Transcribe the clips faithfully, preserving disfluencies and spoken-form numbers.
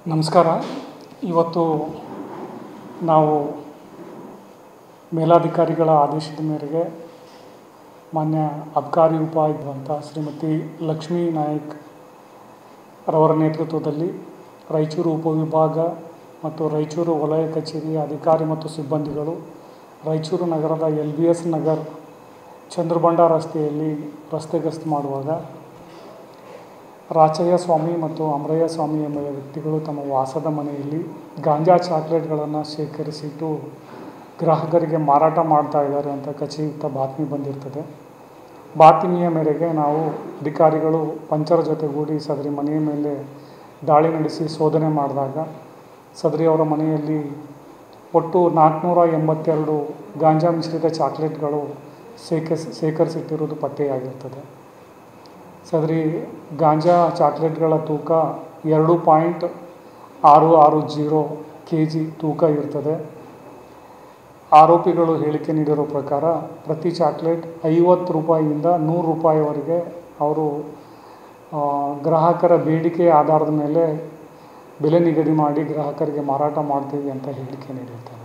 ನಮಸ್ಕಾರ. ಇವತ್ತು ನಾವು ಮೇಲಾಧಿಕಾರಿಗಳ ಆದೇಶದ ಮೇರೆಗೆ ಮಾನ್ಯ ಅಬಕಾರಿ ಉಪಾಯುಕ್ತ ಶ್ರೀಮತಿ ಲಕ್ಷ್ಮೀ ನಾಯಕ್ ರವರ ನೇತೃತ್ವದಲ್ಲಿ ರಾಯಚೂರು ಉಪವಿಭಾಗ ಮತ್ತು ರಾಯಚೂರು ವಲಯ ಕಚೇರಿಯ ಅಧಿಕಾರಿ ಮತ್ತು ಸಿಬ್ಬಂದಿಗಳು ರಾಯಚೂರು ನಗರದ L B S Nagar Chandrabanda ರಸ್ತೆಯಲ್ಲಿ ರಸ್ತೆ ಗಸ್ತು ಮಾಡುವಾಗ ರಾಚಯ್ಯ ಸ್ವಾಮಿ ಮತ್ತು ಅಮರಯ್ಯ ಸ್ವಾಮಿ ಎಂಬ ವ್ಯಕ್ತಿಗಳು ತಮ್ಮ ವಾಸದ ಮನೆಯಲ್ಲಿ ಗಾಂಜಾ ಚಾಕ್ಲೇಟ್ಗಳನ್ನು ಶೇಖರಿಸಿಟ್ಟು ಗ್ರಾಹಕರಿಗೆ ಮಾರಾಟ ಮಾಡ್ತಾ ಇದ್ದಾರೆ ಅಂತ ಖಚಿತ ಬಾತ್ಮಿ ಬಂದಿರ್ತದೆ. ಬಾತ್ಮಿಯ ಮೇರೆಗೆ ನಾವು ಅಧಿಕಾರಿಗಳು ಪಂಚರ ಜೊತೆಗೂಡಿ ಸದರಿ ಮನೆಯ ಮೇಲೆ ದಾಳಿ ನಡೆಸಿ ಶೋಧನೆ ಮಾಡಿದಾಗ ಸದರಿ ಅವರ ಮನೆಯಲ್ಲಿ ಒಟ್ಟು ನಾಲ್ಕುನೂರ ಎಂಬತ್ತೆರಡು ಗಾಂಜಾ ಮಿಶ್ರಿತ ಚಾಕ್ಲೇಟ್ಗಳು ಶೇಖರಿಸಿ ಶೇಖರಿಸಿಟ್ಟಿರುವುದು ಪತ್ತೆಯಾಗಿರ್ತದೆ. ಸದರಿ ಗಾಂಜಾ ಚಾಕ್ಲೇಟ್ಗಳ ತೂಕ ಎರಡು ಪಾಯಿಂಟ್ ಆರು ಆರು ಜೀರೋ ಕೆ ಜಿ ತೂಕ ಇರ್ತದೆ. ಆರೋಪಿಗಳು ಹೇಳಿಕೆ ನೀಡಿರೋ ಪ್ರಕಾರ ಪ್ರತಿ ಚಾಕ್ಲೇಟ್ ಐವತ್ತು ರೂಪಾಯಿಯಿಂದ ನೂರು ರೂಪಾಯಿವರೆಗೆ ಅವರು ಗ್ರಾಹಕರ ಬೇಡಿಕೆ ಆಧಾರದ ಮೇಲೆ ಬೆಲೆ ನಿಗದಿ ಮಾಡಿ ಗ್ರಾಹಕರಿಗೆ ಮಾರಾಟ ಮಾಡ್ತೀವಿ ಅಂತ ಹೇಳಿಕೆ ನೀಡಿರ್ತಾರೆ.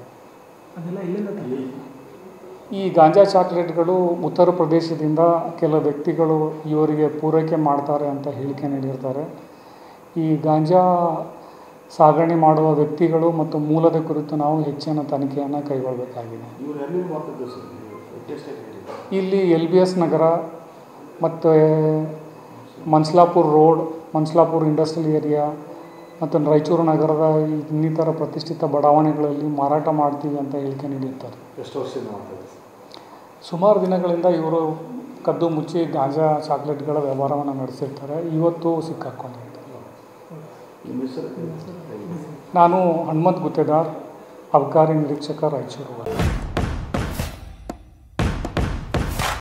ಈ ಗಾಂಜಾ ಚಾಕ್ಲೇಟ್ಗಳು ಉತ್ತರ ಪ್ರದೇಶದಿಂದ ಕೆಲ ವ್ಯಕ್ತಿಗಳು ಇವರಿಗೆ ಪೂರೈಕೆ ಮಾಡ್ತಾರೆ ಅಂತ ಹೇಳಿಕೆ ನೀಡಿರ್ತಾರೆ. ಈ ಗಾಂಜಾ ಸಾಗಣೆ ಮಾಡುವ ವ್ಯಕ್ತಿಗಳು ಮತ್ತು ಮೂಲದ ಕುರಿತು ನಾವು ಹೆಚ್ಚಿನ ತನಿಖೆಯನ್ನು ಕೈಗೊಳ್ಳಬೇಕಾಗಿದೆ. ಇಲ್ಲಿ ಎಲ್ ಬಿ ಎಸ್ ನಗರ ಮತ್ತು Manslapur road, Manslapur industrial area ಮತ್ತು ರಾಯಚೂರು ನಗರದ ಇನ್ನಿತರ ಪ್ರತಿಷ್ಠಿತ ಬಡಾವಣೆಗಳಲ್ಲಿ ಮಾರಾಟ ಮಾಡ್ತೀವಿ ಅಂತ ಹೇಳಿಕೆ ನೀಡಿರ್ತಾರೆ. ಎಷ್ಟು ವರ್ಷದಿಂದ ಮಾಡ್ತಾರೆ? ಸುಮಾರು ದಿನಗಳಿಂದ ಇವರು ಕದ್ದು ಮುಚ್ಚಿ ಗಾಂಜಾ ಚಾಕ್ಲೇಟ್ಗಳ ವ್ಯವಹಾರವನ್ನು ನಡೆಸಿರ್ತಾರೆ. ಇವತ್ತು ಸಿಕ್ಕಾಕೊಂಡಿರ್ತಾರೆ. ನಾನು ಹನುಮಂತ್ ಗುತ್ತೇದಾರ್, ಅಬಕಾರಿ ನಿರೀಕ್ಷಕ, ರಾಯಚೂರು.